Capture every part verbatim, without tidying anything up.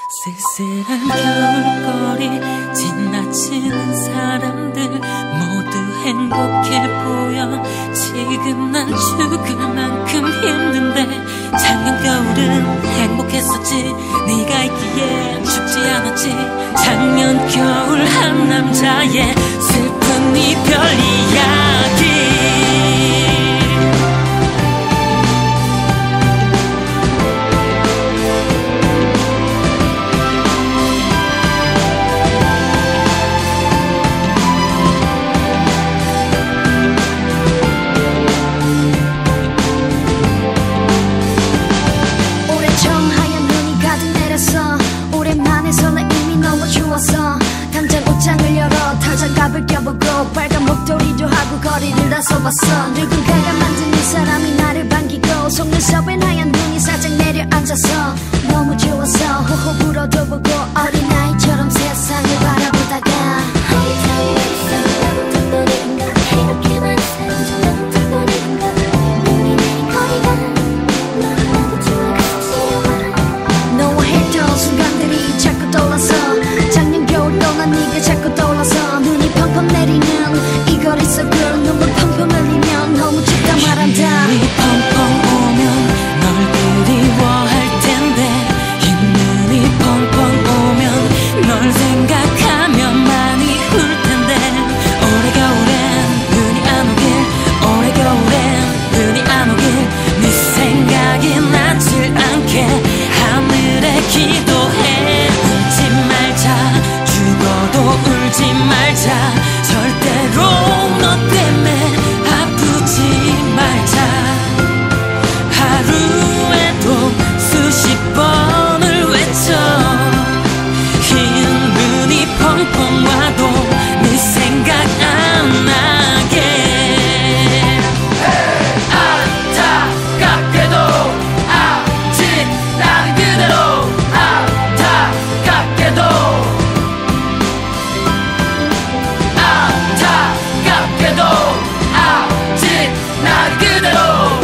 쓸쓸한 겨울거리 지나치는 사람들 모두 행복해 보여. 지금 난 죽을 만큼 힘든데 작년 겨울은 행복했었지. 네가 있기에 춥지 않았지. 작년 겨울 한 남자의 슬픈 이별 이야기. 오랜만에 설레 이미 너무 추웠어. 당장 옷장을 열어 타장갑을 껴보고 빨간 목도리도 하고 거리를 나서봤어. 누군가가 만든 이 사람이 나를 반기고 속눈썹엔 하얀 눈이 살짝 내려앉아서 너무 좋았어. 호호 불어도 보고 어린아이처럼 세상을 바라보다가 이렇게 많은 사람 중 너무 특별한가. 눈이 내린 거리가 너무나도 좋아. 너와 했던 순간들이 자꾸 떠올라서 작년 겨울 떠난 네가 자꾸 떠올라서 눈이 펑펑 내리는 이 거리 속을 눈물 펑펑 흘리면 너무 춥다 말한다. 이 펑펑 오면 널 그리워할 텐데 이 눈이 펑펑 오면 널 생각하면 많이 울 텐데 올해 겨울엔 눈이 안 오길 올해 겨울엔 눈이 안 오길 네 생각이 나질 않게 하늘에 기도해. 울지 말자 죽어도 울지 말자 절대로 너 때문에 아프지 말자. 하루에도 수십 번을 외쳐 흰 눈이 펑펑 와도 네 생각 안 나게. 안타깝게도 아직 난 그대로 안타깝게도 안타깝게도 아직 난 그대로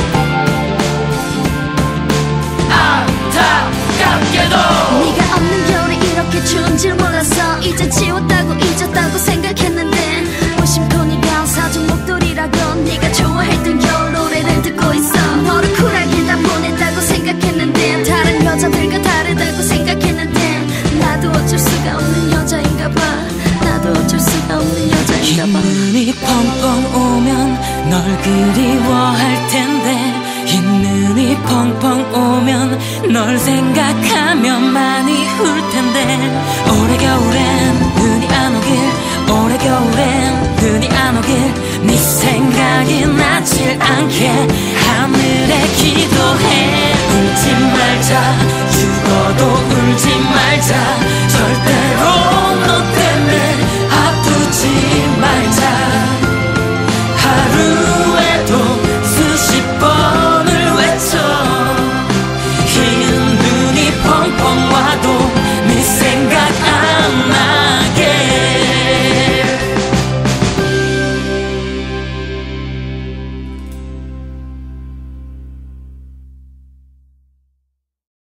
안타깝게도. 네가 없는 겨울이 이렇게 추운 줄 몰랐어. 이제 지웠다고 잊었다고 생각했는데 무심코 네가 사준 목도리라고 네가 좋아했던 겨울 노래를 듣고 있어. 너를 쿨하게 다 보냈다고 생각했는데 다른 여자들과 다르다고 생각했는데 나도 어쩔 수가 없는 여자인가 봐. 나도 어쩔 수가 없는 여자인가 봐. 흰 눈이 펑펑 오면 널 그리워할 텐데 흰 눈이 펑펑 오면 널 생각하면 많이 울 텐데 올해 겨울엔 눈이 안 오길 올해 겨울엔 눈이 안 오길 네 생각이 나질 않게